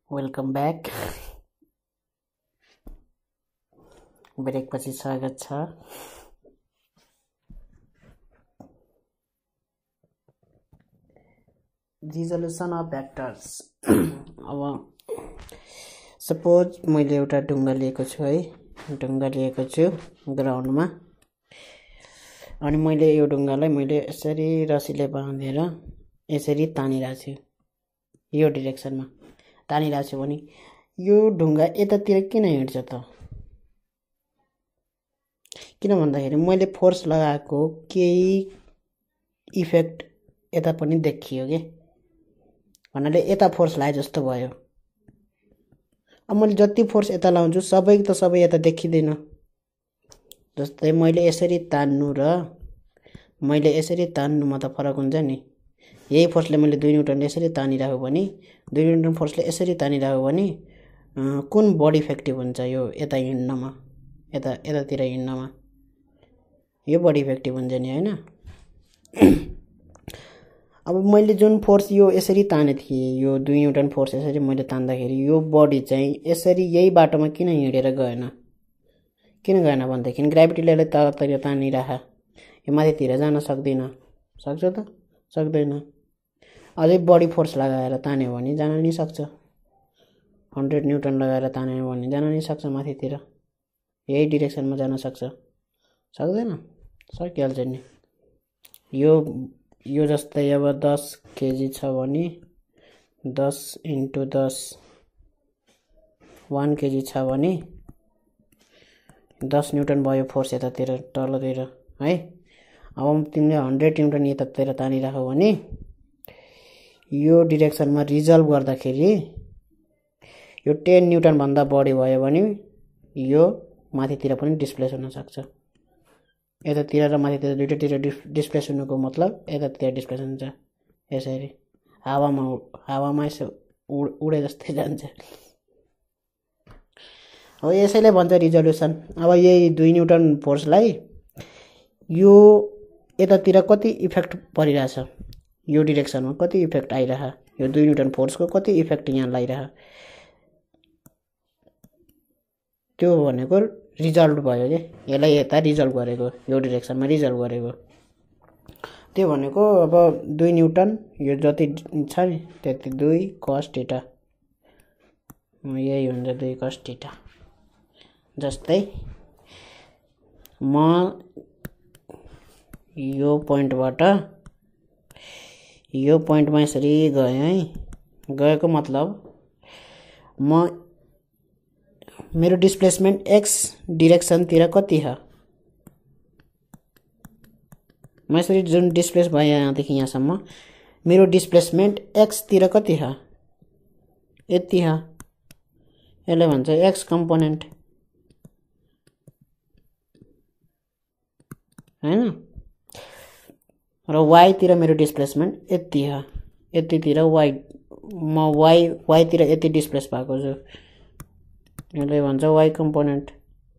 Welcome back. Brake पछि स्वागत छ। Resolution of vectors. अब सपोज मैले एउटा ढुङ्गा लिएको छु है, ढुङ्गा लिएको छु ग्राउन्डमा, अनि मैले यो ढुङ्गालाई मैले यसरी रस्सीले बाँधेर यसरी तानिरहेको छु, यो डिरेक्सनमा तानिरहेको छु भने यो ढुङ्गा यतातिर किन हिँड्छ त? किन भन्दाखेरि मैले फोर्स लगाएको केही इफेक्ट यता पनि देखियो के, भन्नाले यता फोर्स लाए जस्तो भयो। अब मैले जति फोर्स यता लाउँछु सबै त सबै यता देखिँदैन। जस्तै मैले यसरी तान्नु र मैले यसरी तान्नुमा त फरक हुन्छ नि। यही फोर्सले मैले 2 न्युटनले यसरी तानिराखेँ भने 2 न्युटन फोर्सले यसरी तानिराखेँ भने कुन बढी इफेक्टिभ हुन्छ? यो यता हिँड्नमा, यतातिर हिँड्नमा यो बढी इफेक्टिभ हुन्छ नि, हैन? अब मैले जुन फोर्स यो यसरी ताने थिएँ, यो 2 न्युटन फोर्स यसरी मैले तान्दाखेरि यो बडी चाहिँ यसरी यही बाटोमा किन हिँडेर गएन? किन गएन भन्दाखेरि ग्राभिटीले तलतिर तानिराखा, यो माथितिर जान सक्दैन। सक्छ त? सक्दैन। अझै बढी फोर्स लगाएर तान्यो भने जान नि सक्छ। 100 न्युटन लगाएर तान्यो भने जान नि सक्छ माथितिर, यही डिरेक्सनमा जान सक्छ। सक्दैन? सकिहाल्छ नि। यो जस्तै अब 10 केजी छ भने 10 × 10 1 केजी छ भने 10 न्युटन भयो फोर्स यतातिर तलतिर है। अब तिमीले 100 न्युटन यतातिर तानिराख्यौ भने यो डिरेक्सनमा रिजल्भ गर्दाखेरि यो 10 न्युटन भन्दा बढी भयो भने यो माथितिर पनि डिस्प्लेस हुन सक्छ। यतातिर र माथितिर दुईटातिर डिस्प्लेस हुनुको मतलब यतातिर डिस्प्लेस हुन्छ। यसरी हावामा यसो उडे जस्तै जान्छ। अब यसैले भन्छ रिजोल्युसन। अब यही 2 न्युटन फोर्सलाई यो यतातिर कति इफेक्ट परिरहेछ, यो डिरेक्सनमा कति इफेक्ट आइरह, यो 2 न्युटन फोर्सको कति इफेक्ट यहाँ लागिरह, त्यो भनेको रिजल्भ भयो के। यसलाई यता रिजल्भ गरेको, यो डिरेक्सनमा रिजल्भ गरेको। त्यो भनेको अब 2 न्युटन यो जति छ नि त्यति 2 cos θ, यही हुन्छ 2 cos θ। जस्तै म यो पोइन्टबाट यो पोइन्टमा यसरी गएँ है, गएको मतलब मेरो डिस्प्लेसमेन्ट x डिरेक्सनतिर कति छ? म यसरी जुन डिस्प्लेस भए यहाँदेखि यहाँसम्म मेरो डिस्प्लेसमेन्ट x तिर कति छ? यति छ। यसले भन्छ x कम्पोनेन्ट, हैन? र y तिर मेरो डिस्प्लेसमेन्ट यति छ, यतितिर y, म y तिर यति डिस्प्लेस भएको छु, यसले भन्छ y कम्पोनेन्ट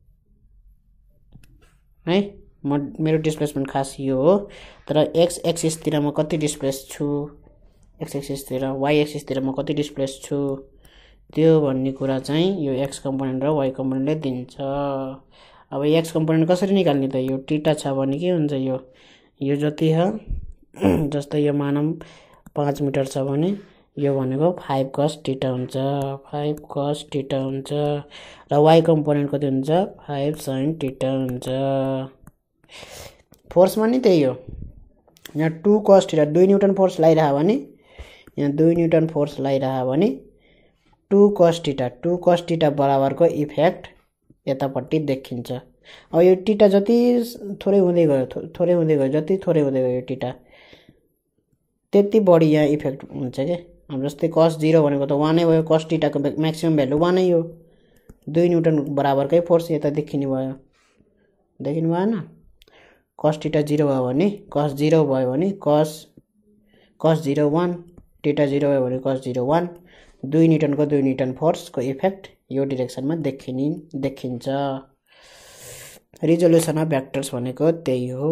है। मेरो डिस्प्लेसमेन्ट खास यो हो, तर x एक्सिस तिर म कति डिस्प्लेस छु, x एक्सिस तिर y एक्सिस तिर म कति डिस्प्लेस छु, त्यो भन्ने कुरा चाहिँ यो x कम्पोनेन्ट र y कम्पोनेन्टले दिन्छ। अब x कम्पोनेन्ट कसरी निकाल्ने त? यो θ छ भने के हुन्छ? यो जति छ, जस्तै यो मानम 5 मिटर छ भने यो भनेको 5 cos θ हुन्छ, 5 cos θ हुन्छ। र y कम्पोनेन्ट कति हुन्छ? 5 sin θ हुन्छ। फोर्समा नि त्यही हो। यहाँ 2 cos θ 2 न्युटन फोर्स लागिरह भने, यहाँ 2 न्युटन फोर्स लागिरह भने 2 cos θ बराबरको इफेक्ट यतापट्टि देखिन्छ। अब यो θ जति थोरै हुँदै गयो जति थोरै हुँदै गयो θ त्यति बढी यहाँ इफेक्ट हुन्छ के। अब जस्तै cos 0 भनेको त 1 नै भयो, cos θ को म्याक्सिमम भ्यालु 1 नै हो। 2 न्युटन बराबरकै फोर्स यता देखिने भयो, देखिनु भएन? cos θ 0 भयो भने cos 0 भयो भने cos 0 1, θ 0 भयो भने cos 0 1। 2 न्युटनको 2 न्युटन फोर्सको इफेक्ट यो डिरेक्सनमा देखिन्छ। रिजोल्युसन अफ भ्याक्टर्स भनेको त्यही हो।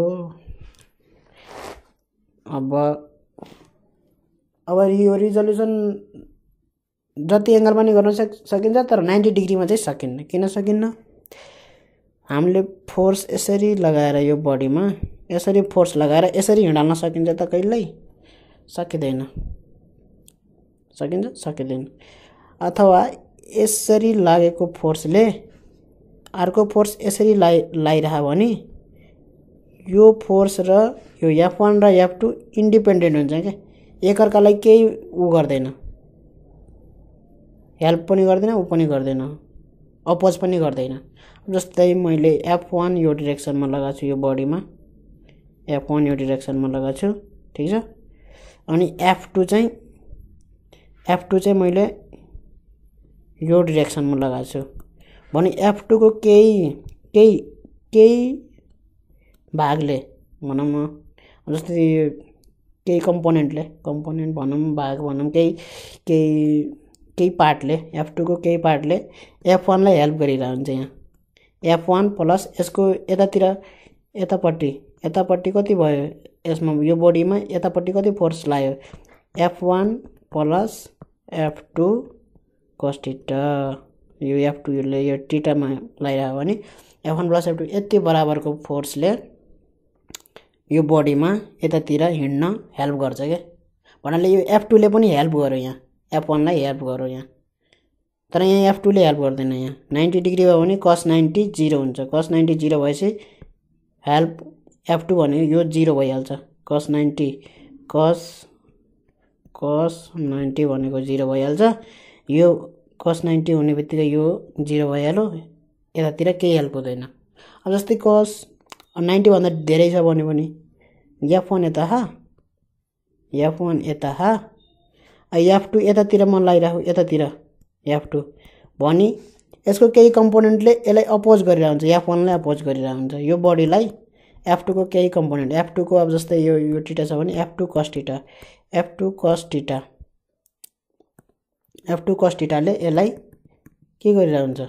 अब यो रिजोल्युसन जति एंगल पनि गर्न सकिन्छ तर 90 डिग्रीमा चाहिँ सकिन्न। किन सकिन्न? हामीले फोर्स यसरी लगाएर यो बडीमा यसरी फोर्स लगाएर यसरी हिँडाल्न सकिन्छ त कहिल्यै सकिदैन। सकिन्छ? सकिदैन। अथवा यसरी लागेको फोर्सले अर्को फोर्स यसरी लाइरह्यो भने यो फोर्स र यो F1 र F2 इन्डिपेन्डेन्ट हुन्छ के, एकअर्कालाई केही उ गर्दैन, हेल्प पनि गर्दैन, उ पनि गर्दैन, अपोज पनि गर्दैन। जस्तै मैले F1 यो डाइरेक्सनमा लगाएको छु, यो बडीमा F1 यो डाइरेक्सनमा लगाएको छु, ठीक छ। अनि F2 चाहिँ मैले यो डाइरेक्सनमा लगाएको छु भने F2 को केही भागले भनौँ न, जस्तै केही कम्पोनेन्ट भनौँ, भाग भनौँ, केही पार्टले F2 को केही पार्टले F1 लाई हेल्प गरिरहेको हुन्छ। यहाँ F1 प्लस यसको यतापट्टि कति भयो, यसमा यो बडीमा यतापट्टि कति फोर्स लाग्यो, F1 plus F2 cos theta. यो F2 ले यो थीटामा लगाइरह्यो भने F1 प्लस F2 यति बराबरको फोर्सले यो बडीमा यतातिर हिँड्न हेल्प गर्छ के। भन्नाले यो F2 ले पनि हेल्प गर्यो, यहाँ F1 लाई हेल्प गर्यो यहाँ, तर यहाँ F2 ले हेल्प गर्दैन। यहाँ 90 डिग्री भयो भने cos 90 0 हुन्छ। cos 90 0 भएपछि हेल्प F2 भनेको यो 0 भइहाल्छ। cos 90 भनेको 0 भइहाल्छ। यो cos 90 हुने बित्तिकै यो 0 भइहाल्यो, यतातिर केही हेल्प हुँदैन। अब जस्तै cos 90 भन्दा धेरै छ भने पनि F1 यता F2 यतातिर मन लागिरहेको, यतातिर F2 भनी यसको केही कम्पोनेन्टले यसलाई अपोज गरिरहेको हुन्छ, F1 लाई अपोज गरिरहेको हुन्छ। यो बडीलाई F2 को केही कम्पोनेन्ट, F2 को अब जस्तै यो थीटा छ भने F2 cos थीटा ले यसलाई के गरिरहेको हुन्छ,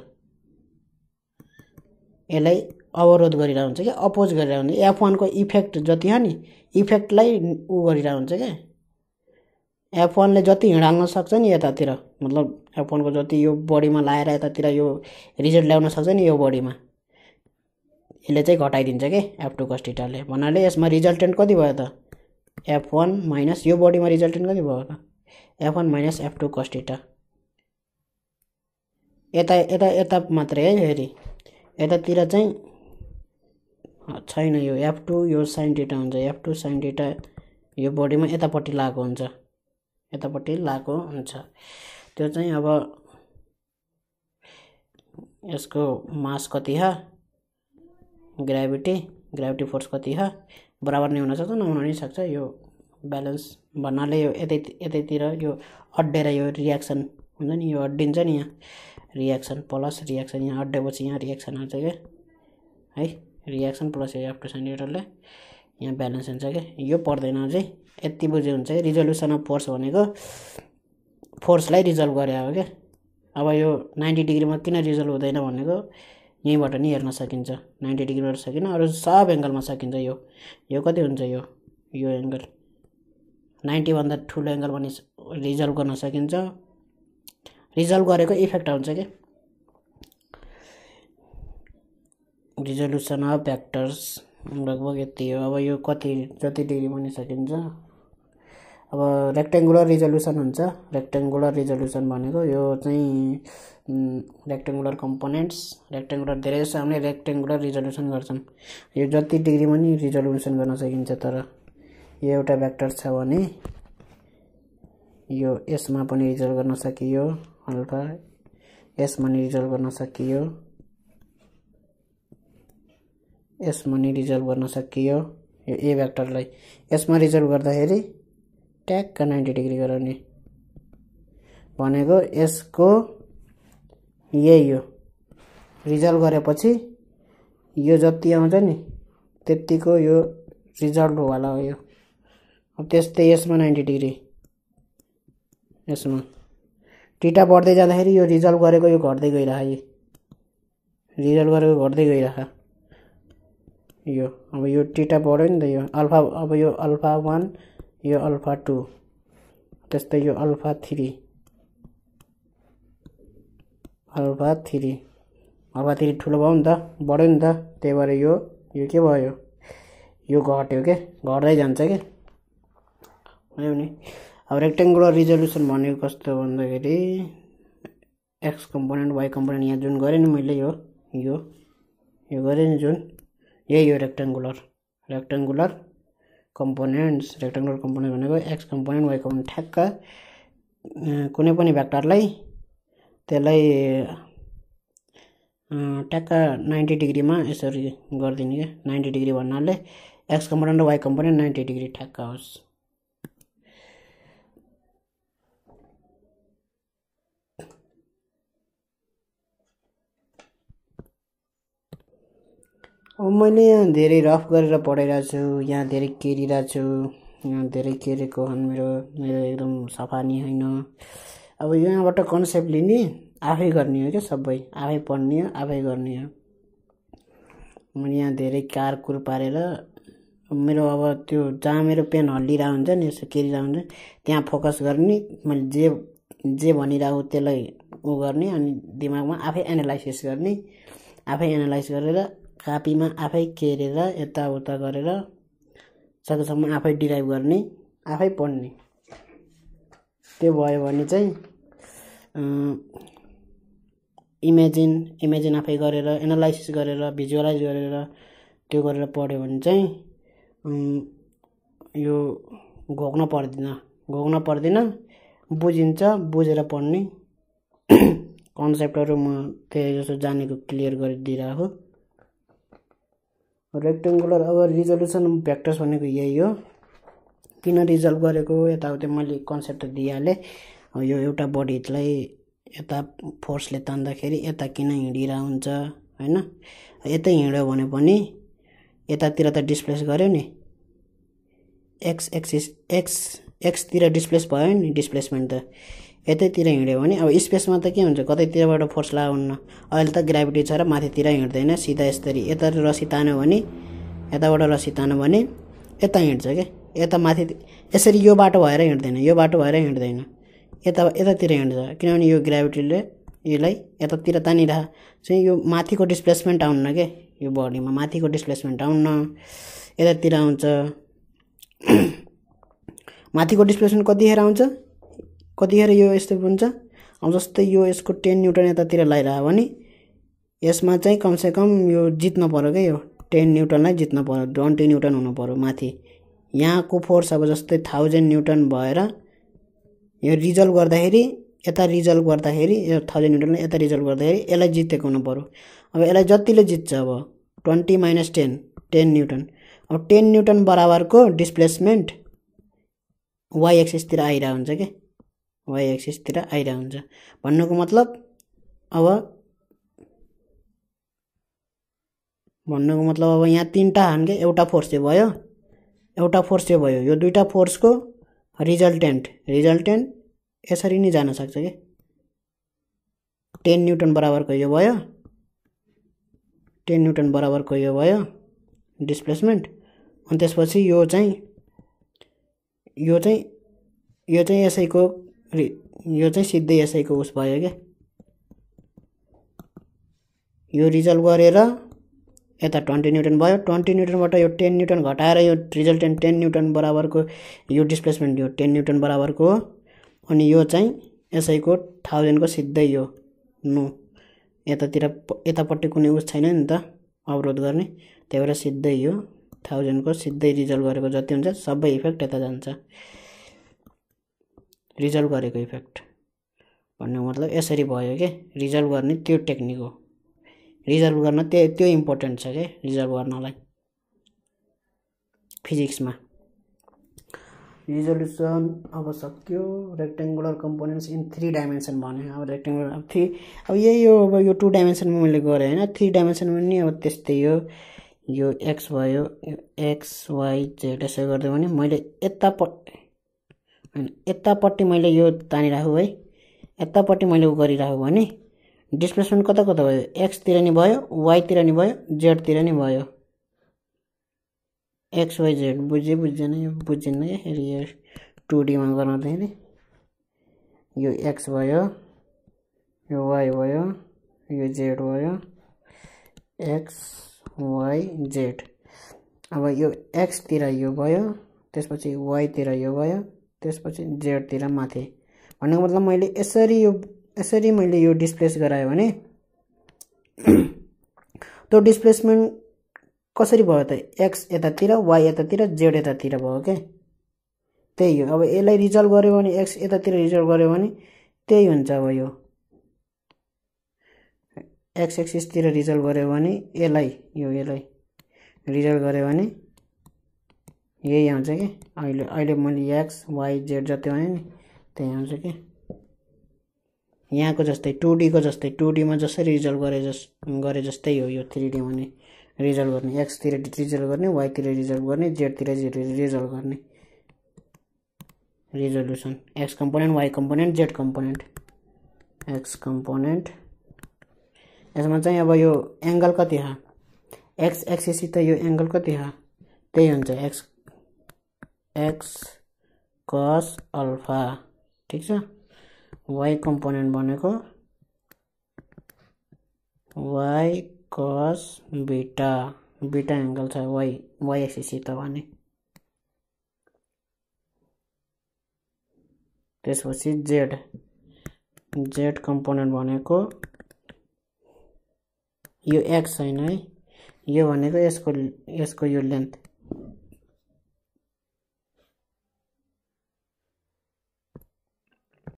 यसलाई अवरोध गरिरहेको हुन्छ कि अपोज गरिरहेको हुन्छ। F1 को इफेक्ट जति हो नि, इफेक्टलाई उ गरिरहेको हुन्छ के। F1 ले जति हिँडाल्न सक्छ नि यतातिर, मतलब F1 को जति यो बडीमा लाएर यतातिर यो रिजल्ट ल्याउन सक्छ नि यो बडीमा, यसले चाहिँ घटाइदिन्छ के F2 cos थीटा ले। भन्नाले यसमा रिजल्टेन्ट कति भयो त, F1 माइनस यो बडीमा रिजल्टेन्ट कति भयो त, F1 minus F2 cos theta. यता मात्रै है, फेरि यतातिर चाहिँ छैन। यो F2 यो sin थीटा हुन्छ, F2 sin थीटा यो बडीमा यतापट्टि लागेको हुन्छ, त्यो चाहिँ अब यसको मास कति ह, ग्राभिटी फोर्स कति ह, बराबर नै हुन सक्छ, नहुन नि सक्छ। यो ब्यालेन्स भन्नाले यो यतैतिर यो अड्डेर यो रियाक्सन हुन्छ नि, यो अड्डिन्छ नि, यहाँ रियाक्सन प्लस रियाक्सन, यहाँ अड्डेपछि यहाँ रियाक्सन आउँछ के है, रियाक्सन प्लस यो F2 sin थीटाले यहाँ ब्यालेन्स हुन्छ के। यो पर्दैन अझै, यति बुझे हुन्छ कि रिजोल्युसन अफ फोर्स भनेको फोर्सलाई रिजल्भ गरे हो क्या। अब यो 90 डिग्रीमा किन रिजल्भ हुँदैन भनेको यहीँबाट नि हेर्न सकिन्छ। 90 डिग्रीबाट सकिन, अरू सब एंगलमा सकिन्छ। यो कति हुन्छ, यो एंगल 90 भन्दा ठुलो एंगल पनि रिजल्भ गर्न सकिन्छ। रिजल्भ गरेको इफेक्ट आउँछ के। रिजोल्युसन अफ भेक्टर्स लगभग यति हो। अब यो जति डिग्री पनि सकिन्छ। अब रेक्टेंगुलर रिजोल्युसन हुन्छ। रेक्टेंगुलर रिजोल्युसन भनेको यो चाहिँ रेक्टेंगुलर कम्पोनेन्ट्स, रेक्टेंगुलर धेरै जसो हामीले रेक्टेंगुलर रिजोल्युसन गर्छौं। यो जति डिग्री पनि रिजोल्युसन गर्न सकिन्छ। तर यो एउटा भेक्टर छ भने यो यसमा पनि रिजल्भ गर्न सकियो, अल्फा यसमा नि रिजल्भ गर्न सकियो, यसमा नि रिजल्भ गर्न सकियो। यो ए भेक्टरलाई यसमा रिजल्भ गर्दाखेरि ट्याक्क 90 डिग्री गराउने भनेको यसको यही हो। रिजल्भ गरेपछि यो जति आउँछ नि त्यतिको यो रिजल्ट होला हो। यो अब त्यस्तै यसमा 90 डिग्री, यसमा थीटा बढ्दै जाँदाखेरि यो रिजल्भ गरेको यो घट्दै गइराख्यो, रिजल्भ गरेको घट्दै गइराख्यो। यो अब यो थीटा बढ्यो नि त, यो अल्फा, अब यो अल्फा 1, यो अल्फा 2, त्यस्तै यो अल्फा 3, अल्फा 3 ठुलो भयो नि त बढ्यो नि त त्यही भएर यो के भयो यो घट्यो के घट्दै जान्छ के भयो नि। अब रेक्टेंगुलर रिजोल्युसन भनेको कस्तो भन्दाखेरि एक्स कम्पोनेन्ट वाई कम्पोनेन्ट यहाँ जुन गरे नि मैले यो गरे नि जुन यही हो रेक्टेंगुलर कम्पोनेन्ट्स भनेको एक्स कम्पोनेन्ट वाई कम्पोनेन्ट ठ्याक्क कुनै पनि भेक्टरलाई त्यसलाई ट्याक्क 90 डिग्रीमा यसरी गर्दिने के 90 डिग्री भन्नाले एक्स कम्पोनेन्ट र वाई कम्पोनेन्ट 90 डिग्री ठ्याक्क होस्। अब मैले यहाँ धेरै रफ गरेर पढाइरहेको छु, यहाँ धेरै केरिरहेको छु, यहाँ धेरै केरेको मेरो एकदम सफा नि होइन। अब यहाँबाट कन्सेप्ट लिने आफै गर्ने हो क्या, सबै आफै पढ्ने हो आफै गर्ने हो। मैले यहाँ धेरै कारकुर पारेर मेरो अब त्यो जहाँ मेरो पेन हल्लिरहेको हुन्छ नि यसो केरिरहेको हुन्छ त्यहाँ फोकस गर्ने, मैले जे भनिरहेको त्यसलाई उ गर्ने, अनि दिमागमा आफै एनालाइसिस गर्ने, आफै एनालाइज गरेर कापीमा आफै केरेर यताउता गरेर सकेसम्म आफै डिराइभ गर्ने, आफै पढ्ने। त्यो भयो भने चाहिँ इमेजिन आफै गरेर एनालाइसिस गरेर भिजुअलाइज गरेर त्यो गरेर पढ्यो भने चाहिँ यो घोक्न पर्दैन, बुझिन्छ, बुझेर पढ्ने। कन्सेप्टहरु म त्यही जस्तो जानेको क्लियर गरिदिइरहेको। रेक्टेंगुलर अब रिजोल्युसन भेक्टर्स भनेको यही हो। किन रिजल्भ गरेको यताउता मैले कन्सेप्ट त दिइहालेँ। यो एउटा बडीलाई यता फोर्सले तान्दाखेरि यता किन हिँडिरा हुन्छ हैन, यतै हिँड्यो भने पनि यतातिर त डिस्प्लेस गर्यो नि, एक्स तिर डिस्प्लेस भयो नि, डिस्प्लेसमेन्ट त यतैतिर हिँड्यो भने अब स्पेसमा त के हुन्छ, कतैतिरबाट फोर्स लागु हुन्न। अहिले त ग्राभिटी छ र माथितिर हिँड्दैन, सिधा यसरी यता रसी तान्यो भने यताबाट रसी तान्यो भने यता हिँड्छ के, यता माथि यसरी यो बाटो भएर हिँड्दैन, यतातिर हिँड्छ, किनभने यो ग्राभिटीले यसलाई यतातिर तानिरह चाहिँ यो माथिको डिस्प्लेसमेन्ट आउन्न के, यो बडीमा माथिको डिस्प्लेसमेन्ट आउन्न, यतातिर आउँछ। माथिको डिस्प्लेसमेन्ट कतिखेर आउँछ, कतिखेर यो यस्तो हुन्छ। अब जस्तै यो यसको 10 न्युटन यतातिर लगाइरह्यो भने यसमा चाहिँ कमसेकम यो जित्न पर्यो के, यो 10 न्युटनलाई जित्न पर्यो, 20 न्युटन हुनु पर्यो माथि। यहाँको फोर्स अब जस्तै 1000 न्युटन भएर यो रिजल्भ गर्दाखेरि यता रिजल्भ गर्दाखेरि यो 1000 न्युटनले यता रिजल्भ गर्दाखेरि यसलाई जितेको हुनु पर्यो। अब यसलाई जतिले जित्छ अब 20 - 10 न्युटन, अब 10 न्युटन बराबरको डिस्प्लेसमेन्ट वाई एक्सिसतिर आइरा हुन्छ के, वाई एक्सिसतिर आइरा हुन्छ। भन्नुको मतलब अब यहाँ तीनटा हान के, एउटा फोर्स चाहिँ भयो, यो दुईटा फोर्सको रिजल्टेन्ट यसरी नै जान सक्छ के। 10 न्युटन बराबरको यो भयो, 10 न्युटन बराबरको यो भयो डिस्प्लेसमेन्ट, अनि त्यसपछि यो चाहिँ यसैको यो चाहिँ सिधै यसैको उस भयो के। यो रिजल्भ गरेर यता 20 न्युटन भयो, 20 न्युटनबाट यो 10 न्युटन घटाएर यो रिजल्टेन्ट 10 न्युटन बराबरको यो डिस्प्लेसमेन्ट यो 10 न्युटन बराबरको हो। अनि यो चाहिँ यसैको 1000 को सिधै यो नो यतापट्टि कुनै उस छैन नि त अवरोध गर्ने, त्यही भएर सिधै यो 1000 को सिधै रिजल्भ गरेको जति हुन्छ सबै इफेक्ट यता जान्छ। रिजल्भ गरेको इफेक्ट भन्नु मतलब यसरी भयो के, रिजल्भ गर्ने त्यो टेक्निक हो। रिजल्भ गर्न त्यो इम्पोर्टेन्ट छ के, रिजल्भ गर्नलाई फिजिक्समा। रिजोल्युसन अब सक्यो। रेक्टेंगुलर कम्पोनेन्ट्स इन 3 डाइमेन्सन भने अब रेक्टेंगुलर अब 3 अब यही हो। अब यो 2 डाइमेन्सनमा मैले गरेँ हैन, 3 डाइमेन्सनमा पनि अब त्यस्तै हो। यो एक्स भयो, यो एक्स वाई जेड यसो गर्दै भने मैले यतापट्टि मैले यो तानिराखेँ है, यतापट्टि मैले उ गरिराखेँ भने डिस्प्लेसमेन्ट कता भयो, एक्स तिर नि भयो, वाई तिर नि भयो, जेड तिर नि भयो। एक्स वाई जेड बुझेन यो बुझिन्न के, यो 2D मा गर्दाखेरि यो एक्स भयो, यो वाई भयो, यो जेड भयो एक्स वाई जेड। अब यो एक्स तिर यो भयो, त्यसपछि वाई तिर यो भयो, त्यसपछि जेड तिर माथि। भन्नुको मतलब मैले यसरी मैले यो डिस्प्लेस गराए भने त्यो डिस्प्लेसमेन्ट कसरी भयो त? एक्स यतातिर वाई यतातिर जेड यतातिर भयो के। त्यही हो। अब यसलाई रिजल्भ गर्यो भने एक्स यतातिर रिजल्भ गर्यो भने त्यही हुन्छ। अब यो एक्स एक्सिस तिर रिजल्भ गर्यो भने यसलाई रिजल्भ गर्यो भने यही आउँछ के। अहिले मैले एक्स वाई जेड जति भने नि त्यही आउँछ के। यहाँको जस्तै 2D को जस्तै 2D मा जसरी रिजल्भ गरे जस्तै हो यो 3D मा नि रिजल्भ गर्ने। एक्स तिर रिजल्भ गर्ने, वाई तिर रिजल्भ गर्ने, जेड तिर रिजल्भ गर्ने। Resolution X component Y component Z component. X component यसमा चाहिँ अब यो एंगल कति हो? एक्स एक्सिस त यो एंगल कति हो? त्यही हुन्छ एक्स कस अल्फा। ठीक छ। वाई कम्पोनेन्ट भनेको Y cos beta. Beta angle छ वाई एक्सिस त भने। त्यसपछि जेड कम्पोनेन्ट भनेको यो एक्स हैन है, यो भनेको यसको यो लेन्थ